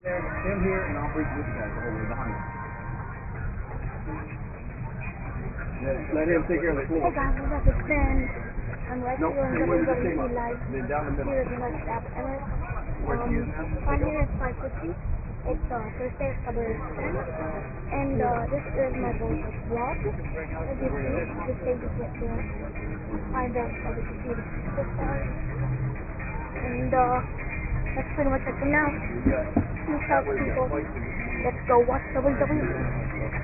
Stand here and I'll bring this guy over behind him. Let him take care of the floor. Hey guys, what's up? It's Ben. I'm right Nope, here on stay where you WWC stay. Live. Then down the middle. Here is my staff, Emmett. Time here is 5:50. It's Thursday, October 10th. And this is my bullshit vlog. As you see, the stage is just here. I'm very excited to see the superstars. And that's pretty much it for now. Peace out, people. Let's go watch WWE.